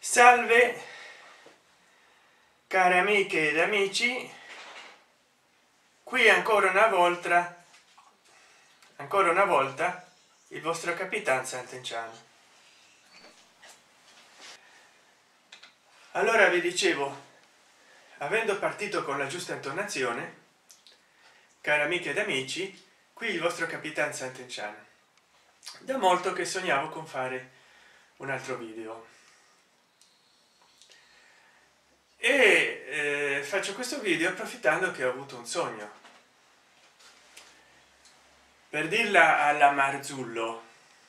Salve cari amiche ed amici, qui ancora una volta il vostro Capitan Sant'Enchan. Allora vi dicevo, avendo partito con la giusta intonazione, cari amiche ed amici, qui il vostro Capitan Sant'Enchan. Da molto che sognavo con fare un altro video e faccio questo video approfittando che ho avuto un sogno. Per dirla alla Marzullo,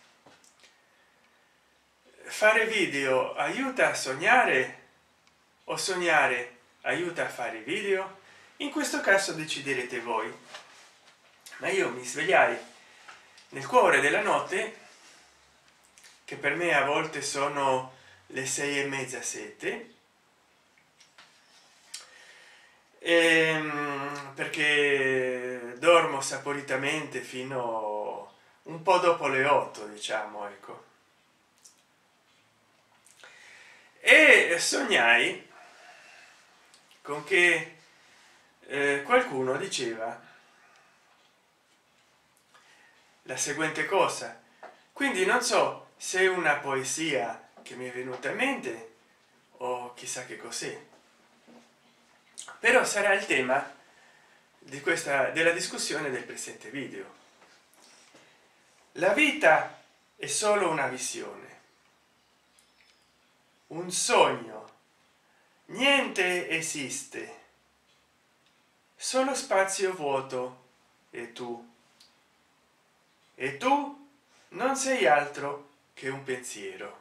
fare video aiuta a sognare o sognare aiuta a fare video? In questo caso deciderete voi, ma io mi svegliai nel cuore della notte, che per me a volte sono le 6:30, 7, perché dormo saporitamente fino un po' dopo le 8, diciamo, ecco. E sognai con che qualcuno diceva la seguente cosa, quindi non so se è una poesia che mi è venuta in mente o chissà che cos'è, però sarà il tema di della discussione del presente video. La vita è solo una visione, un sogno, niente esiste, solo spazio vuoto e tu non sei altro che un pensiero.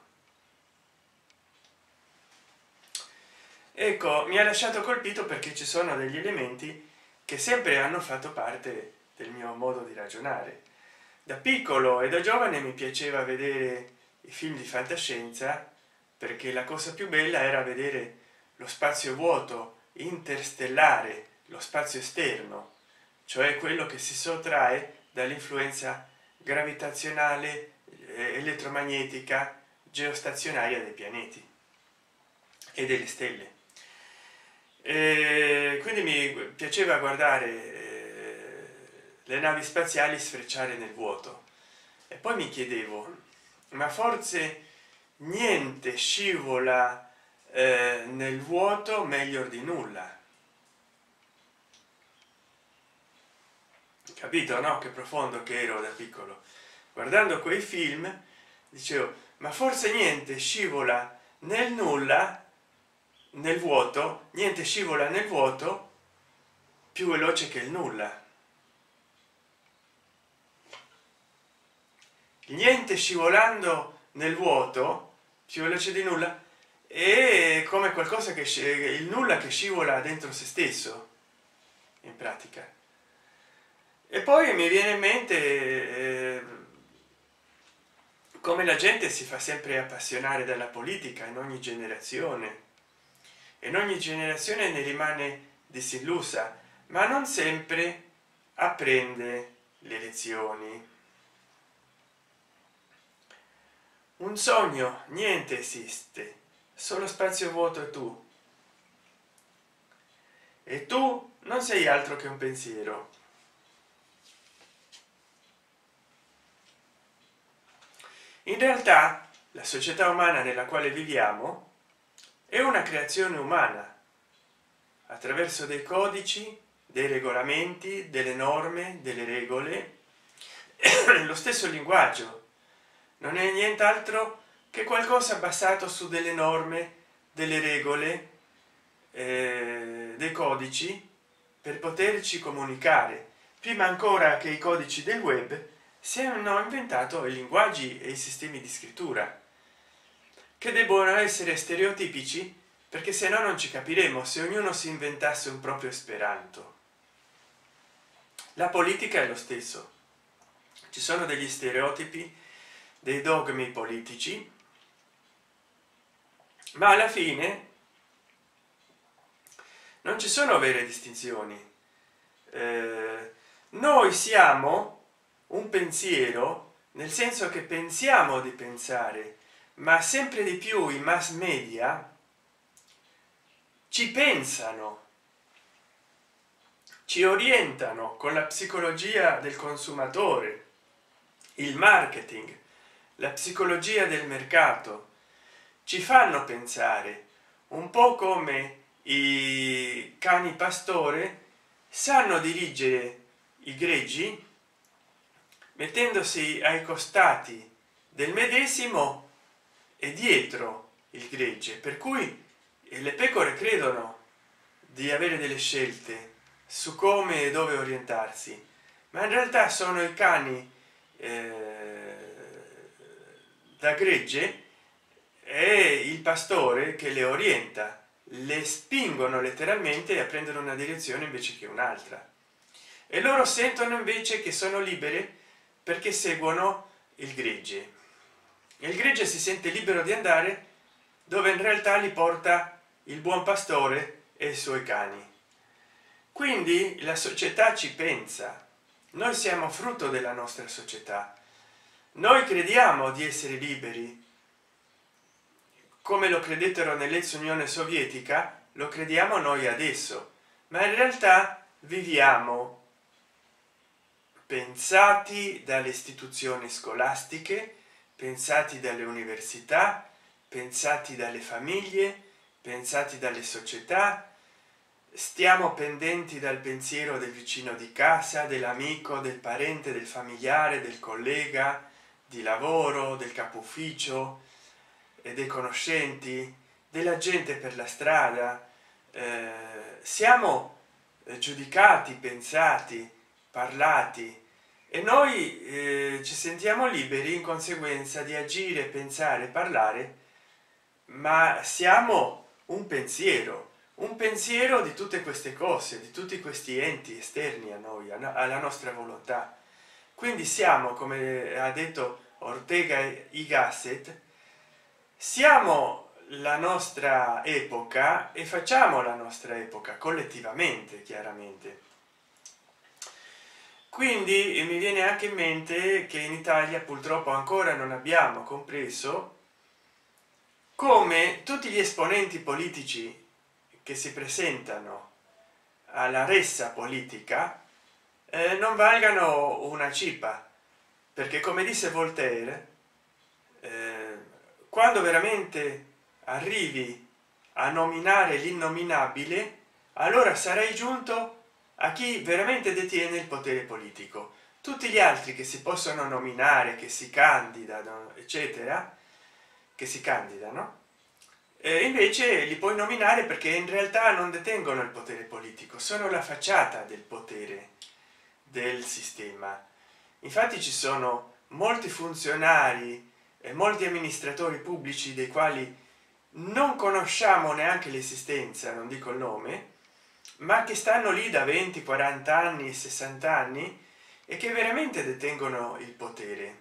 Ecco, mi ha lasciato colpito perché ci sono degli elementi che sempre hanno fatto parte del mio modo di ragionare. Da piccolo e da giovane mi piaceva vedere i film di fantascienza, perché la cosa più bella era vedere lo spazio vuoto interstellare, lo spazio esterno, cioè quello che si sottrae dall'influenza gravitazionale, elettromagnetica, geostazionaria dei pianeti e delle stelle. Quindi mi piaceva guardare le navi spaziali sfrecciare nel vuoto e poi mi chiedevo, ma forse niente scivola nel vuoto meglio di nulla. Capito, no? Che profondo che ero da piccolo. Guardando quei film dicevo, ma forse niente scivola nel nulla, nel vuoto, niente scivola nel vuoto più veloce che il nulla. Niente scivolando nel vuoto più veloce di nulla è come qualcosa che il nulla che scivola dentro se stesso, in pratica. E poi mi viene in mente come la gente si fa sempre appassionare dalla politica in ogni generazione, e in ogni generazione ne rimane disillusa, ma non sempre apprende le lezioni. Un sogno, niente esiste, solo spazio vuoto e tu non sei altro che un pensiero. In realtà la società umana nella quale viviamo è una creazione umana attraverso dei codici, dei regolamenti, delle norme, delle regole. Lo stesso linguaggio non è nient'altro che qualcosa basato su delle norme, delle regole, dei codici per poterci comunicare. Prima ancora che i codici del web si hanno inventato i linguaggi e i sistemi di scrittura, che debbono essere stereotipici, perché se no non ci capiremo se ognuno si inventasse un proprio esperanto. La politica è lo stesso, ci sono degli stereotipi, dei dogmi politici, ma alla fine non ci sono vere distinzioni. Noi siamo un pensiero, nel senso che pensiamo di pensare, ma sempre di più i mass media ci pensano, ci orientano con la psicologia del consumatore, il marketing, la psicologia del mercato, ci fanno pensare un po' come i cani pastore sanno dirigere i greggi mettendosi ai costati del medesimo e dietro il gregge, per cui le pecore credono di avere delle scelte su come e dove orientarsi, ma in realtà sono i cani da gregge e il pastore che le orienta, le spingono letteralmente a prendere una direzione invece che un'altra, e loro sentono invece che sono libere perché seguono il gregge. Il gregge si sente libero di andare dove in realtà li porta il buon pastore e i suoi cani. Quindi la società ci pensa, noi siamo frutto della nostra società, noi crediamo di essere liberi come lo credettero nell'ex Unione Sovietica, lo crediamo noi adesso, ma in realtà viviamo pensati dalle istituzioni scolastiche, pensati dalle università, pensati dalle famiglie, pensati dalle società, stiamo pendenti dal pensiero del vicino di casa, dell'amico, del parente, del familiare, del collega di lavoro, del capo ufficio e dei conoscenti, della gente per la strada. Siamo giudicati, pensati, parlati, e noi ci sentiamo liberi in conseguenza di agire, pensare, parlare, ma siamo un pensiero di tutte queste cose, di tutti questi enti esterni a noi, alla nostra volontà. Quindi siamo, come ha detto Ortega y Gasset, siamo la nostra epoca e facciamo la nostra epoca collettivamente, chiaramente. Quindi mi viene anche in mente che in Italia purtroppo ancora non abbiamo compreso come tutti gli esponenti politici che si presentano alla ressa politica non valgano una cipa, perché come disse Voltaire, quando veramente arrivi a nominare l'innominabile, allora sarai giunto a chi veramente detiene il potere politico. Tutti gli altri che si possono nominare, che si candidano, eccetera, che si candidano, invece li puoi nominare perché in realtà non detengono il potere politico, sono la facciata del potere del sistema. Infatti ci sono molti funzionari e molti amministratori pubblici dei quali non conosciamo neanche l'esistenza, non dico il nome, ma che stanno lì da 20, 40 anni, 60 anni e che veramente detengono il potere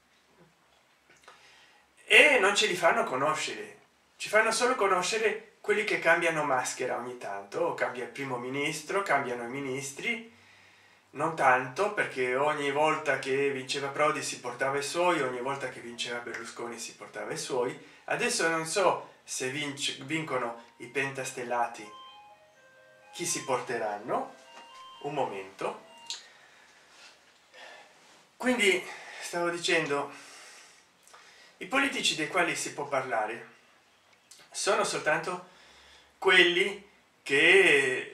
e non ce li fanno conoscere, ci fanno solo conoscere quelli che cambiano maschera ogni tanto, o cambia il primo ministro, cambiano i ministri, non tanto, perché ogni volta che vinceva Prodi si portava i suoi, ogni volta che vinceva Berlusconi si portava i suoi. Adesso non so se vincono i pentastellati chi si porteranno, un momento. Quindi stavo dicendo, i politici dei quali si può parlare sono soltanto quelli che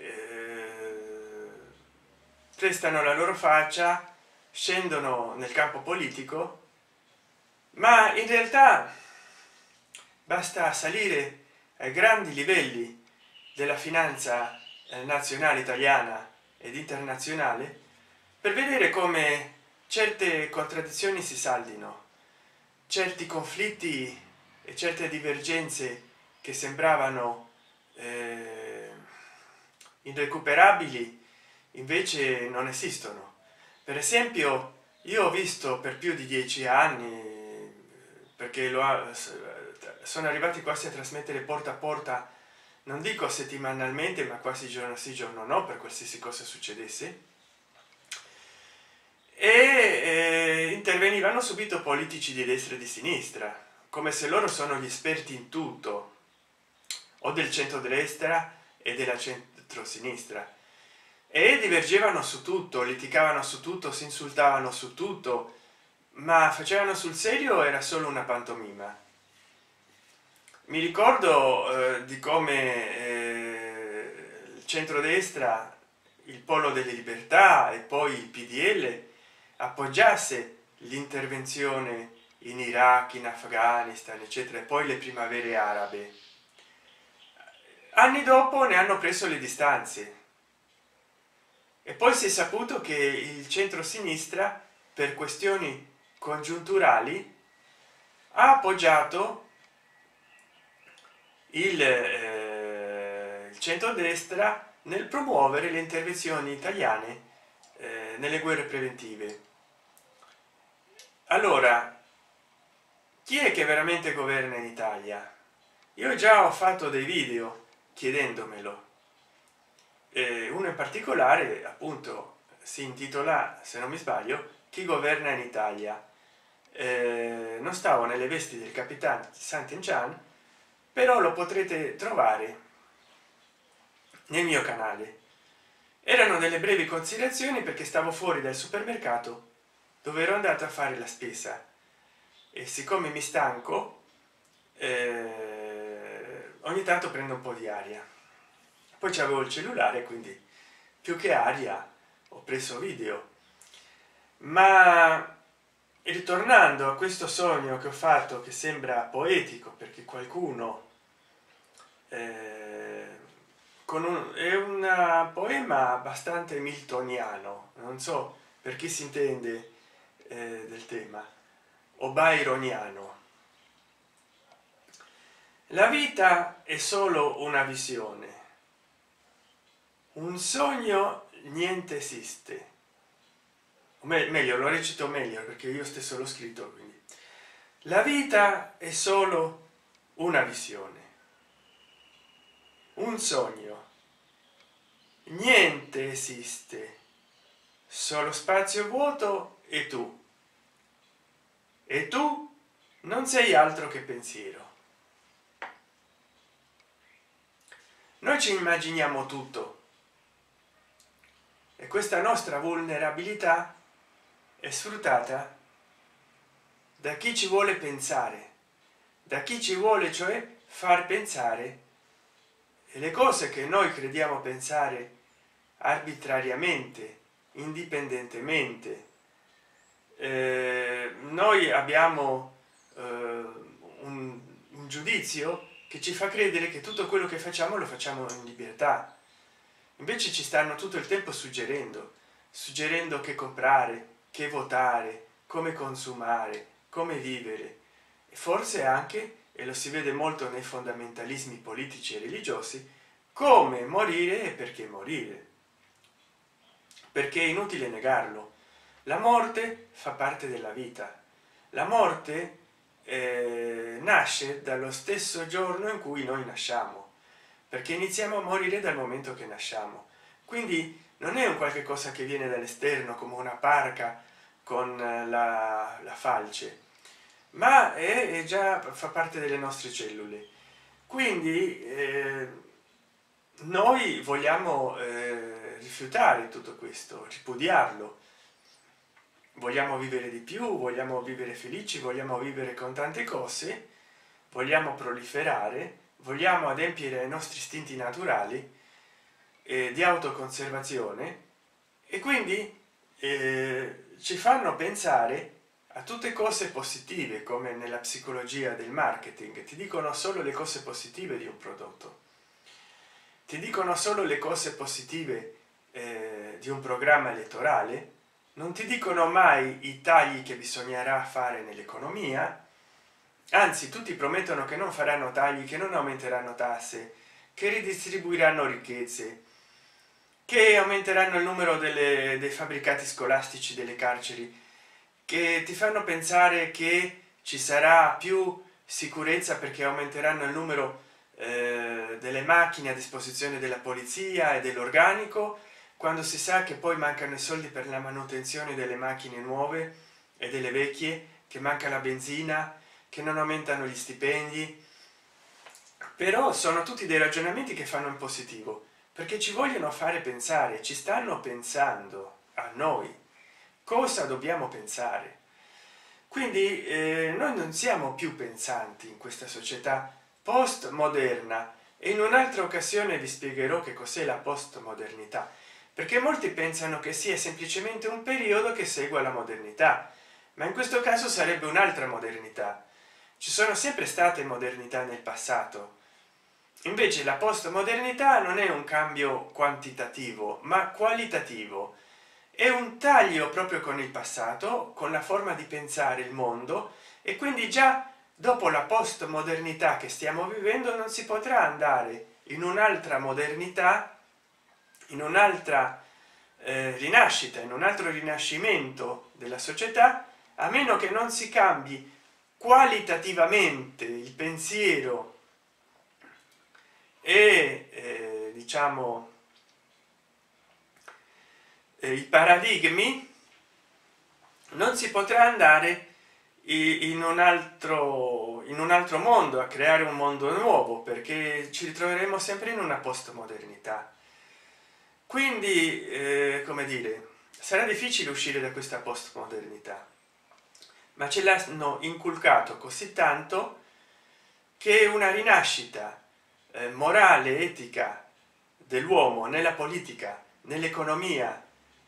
prestano la loro faccia, scendono nel campo politico, ma in realtà basta salire ai grandi livelli della finanza nazionale italiana ed internazionale per vedere come certe contraddizioni si saldino, certi conflitti e certe divergenze che sembravano irrecuperabili invece non esistono. Per esempio, io ho visto per più di 10 anni, perché sono arrivati quasi a trasmettere porta a porta, non dico settimanalmente, ma quasi giorno sì giorno no, per qualsiasi cosa succedesse, e intervenivano subito politici di destra e di sinistra, come se loro sono gli esperti in tutto, o del centrodestra e della centrosinistra, e divergevano su tutto, litigavano su tutto, si insultavano su tutto, ma facevano sul serio, era solo una pantomima. Mi ricordo di come il centrodestra, il polo delle libertà e poi il PDL appoggiasse l'intervenzione in Iraq, in Afghanistan, eccetera, e poi le primavere arabe. Anni dopo ne hanno preso le distanze, e poi si è saputo che il centro-sinistra, per questioni congiunturali, ha appoggiato il centrodestra nel promuovere le intervenzioni italiane nelle guerre preventive. Allora, chi è che veramente governa in Italia? Io già ho fatto dei video chiedendomelo, uno in particolare appunto si intitola, se non mi sbaglio, chi governa in Italia. Non stavo nelle vesti del capitano Sant'Enchan, però lo potrete trovare nel mio canale. Erano delle brevi considerazioni perché stavo fuori dal supermercato dove ero andato a fare la spesa, e siccome mi stanco ogni tanto prendo un po' di aria. Poi c'avevo il cellulare, quindi più che aria ho preso video. Ma ritornando a questo sogno che ho fatto, che sembra poetico perché qualcuno è un poema abbastanza miltoniano, non so per chi si intende del tema, o byroniano. La vita è solo una visione, un sogno, niente esiste. Meglio, lo recito meglio perché io stesso l'ho scritto, quindi la vita è solo una visione, un sogno, niente esiste, solo spazio vuoto e tu non sei altro che pensiero. Noi ci immaginiamo tutto, e questa nostra vulnerabilità è sfruttata da chi ci vuole pensare, da chi ci vuole cioè far pensare, e le cose che noi crediamo pensare arbitrariamente, indipendentemente. Noi abbiamo un giudizio che ci fa credere che tutto quello che facciamo lo facciamo in libertà, invece ci stanno tutto il tempo suggerendo che comprare, che votare, come consumare, come vivere, e forse anche, e lo si vede molto nei fondamentalismi politici e religiosi, come morire e perché morire, perché è inutile negarlo. La morte fa parte della vita, la morte nasce dallo stesso giorno in cui noi nasciamo, perché iniziamo a morire dal momento che nasciamo. Quindi non è un qualche cosa che viene dall'esterno come una parca con la falce, ma è già fa parte delle nostre cellule. Quindi noi vogliamo rifiutare tutto questo, ripudiarlo. Vogliamo vivere di più, vogliamo vivere felici, vogliamo vivere con tante cose, vogliamo proliferare, vogliamo adempiere ai nostri istinti naturali di autoconservazione, e quindi ci fanno pensare a tutte cose positive, come nella psicologia del marketing ti dicono solo le cose positive di un prodotto, ti dicono solo le cose positive di un programma elettorale, non ti dicono mai i tagli che bisognerà fare nell'economia, anzi tutti promettono che non faranno tagli, che non aumenteranno tasse, che ridistribuiranno ricchezze, che aumenteranno il numero dei fabbricati scolastici, delle carceri, che ti fanno pensare che ci sarà più sicurezza perché aumenteranno il numero delle macchine a disposizione della polizia e dell'organico, quando si sa che poi mancano i soldi per la manutenzione delle macchine nuove e delle vecchie, che manca la benzina, che non aumentano gli stipendi, però sono tutti dei ragionamenti che fanno in positivo, perché ci vogliono fare pensare, ci stanno pensando a noi cosa dobbiamo pensare. Quindi noi non siamo più pensanti in questa società postmoderna, e in un'altra occasione vi spiegherò che cos'è la postmodernità, perché molti pensano che sia semplicemente un periodo che segua la modernità, ma in questo caso sarebbe un'altra modernità. Ci sono sempre state modernità nel passato, invece la postmodernità non è un cambio quantitativo ma qualitativo, è un taglio proprio con il passato, con la forma di pensare il mondo, e quindi già dopo la postmodernità che stiamo vivendo non si potrà andare in un'altra modernità, in un'altra rinascita, in un altro rinascimento della società, a meno che non si cambi qualitativamente il pensiero e diciamo i paradigmi. Non si potrà andare in un altro mondo, a creare un mondo nuovo, perché ci ritroveremo sempre in una postmodernità. Quindi come dire, sarà difficile uscire da questa postmodernità, ma ce l'hanno inculcato così tanto che una rinascita morale, etica dell'uomo nella politica, nell'economia,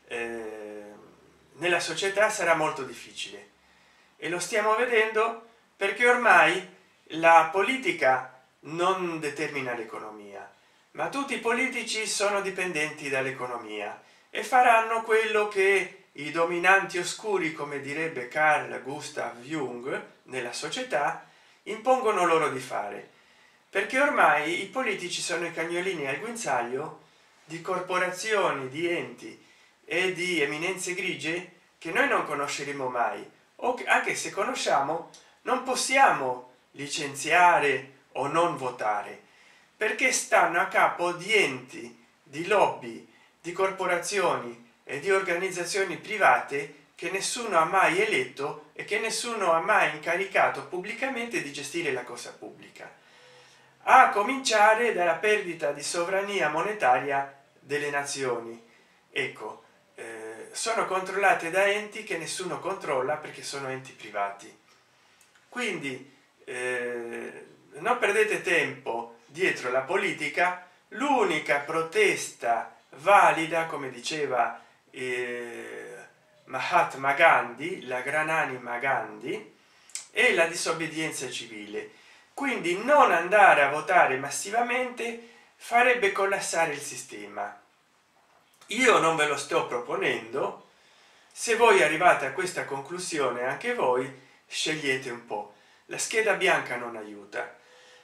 nella società sarà molto difficile, e lo stiamo vedendo perché ormai la politica non determina l'economia, ma tutti i politici sono dipendenti dall'economia e faranno quello che i dominanti oscuri, come direbbe Carl Gustav Jung, nella società impongono loro di fare, perché ormai i politici sono i cagnolini al guinzaglio di corporazioni, di enti e di eminenze grigie che noi non conosceremo mai, o che, anche se conosciamo, non possiamo licenziare o non votare, perché stanno a capo di enti, di lobby, di corporazioni e di organizzazioni private che nessuno ha mai eletto e che nessuno ha mai incaricato pubblicamente di gestire la cosa pubblica, a cominciare dalla perdita di sovrania monetaria delle nazioni. Ecco, sono controllate da enti che nessuno controlla perché sono enti privati. Quindi non perdete tempo dietro la politica. L'unica protesta valida, come diceva Mahatma Gandhi, la grananima Gandhi, è la disobbedienza civile. Quindi non andare a votare massivamente farebbe collassare il sistema. Io non ve lo sto proponendo, se voi arrivate a questa conclusione anche voi scegliete un po'. La scheda bianca non aiuta,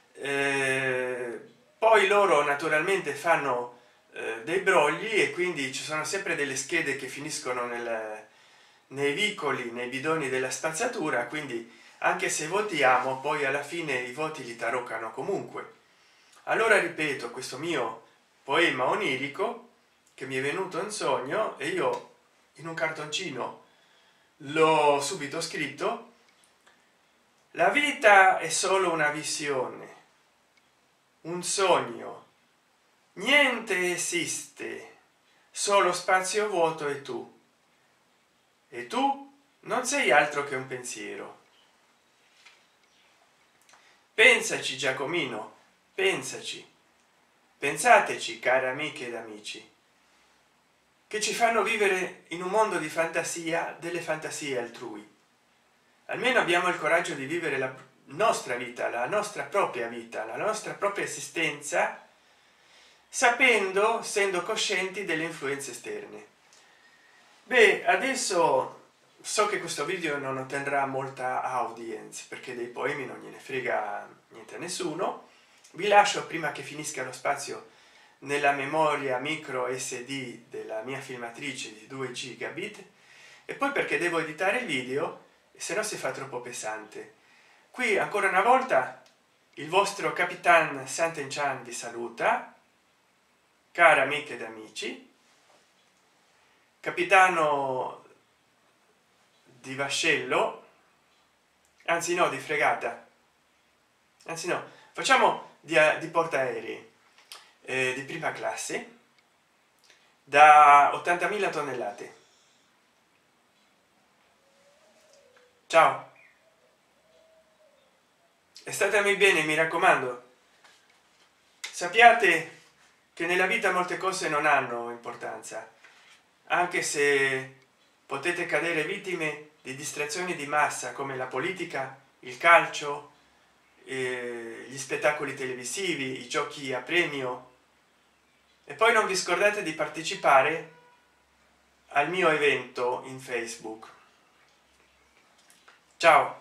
poi loro naturalmente fanno dei brogli, e quindi ci sono sempre delle schede che finiscono nei vicoli, nei bidoni della spazzatura, quindi anche se votiamo poi alla fine i voti li taroccano comunque. Allora ripeto questo mio poema onirico che mi è venuto in sogno, e io in un cartoncino l'ho subito scritto: la vita è solo una visione, un sogno, niente esiste, solo spazio vuoto e tu non sei altro che un pensiero. Pensaci, Giacomino, pensaci, pensateci, cari amiche ed amici, che ci fanno vivere in un mondo di fantasia, delle fantasie altrui. Almeno abbiamo il coraggio di vivere la nostra vita, la nostra propria vita, la nostra propria esistenza, sapendo, essendo coscienti delle influenze esterne. Beh, adesso so che questo video non otterrà molta audience perché dei poemi non gliene frega niente a nessuno. Vi lascio, prima che finisca lo spazio nella memoria micro SD della mia filmatrice di 2 gigabit, e poi perché devo editare il video, se no si fa troppo pesante. Qui ancora una volta il vostro Capitan Sant'Enchan vi saluta, cari amiche ed amici. Capitano di Vascello, anzi no, di fregata, anzi no, facciamo di portaerei di prima classe da 80.000 tonnellate. Ciao, e statemi bene, mi raccomando. Sappiate che nella vita molte cose non hanno importanza, anche se potete cadere vittime di distrazioni di massa come la politica, il calcio, gli spettacoli televisivi, i giochi a premio. E poi non vi scordate di partecipare al mio evento in Facebook. Ciao.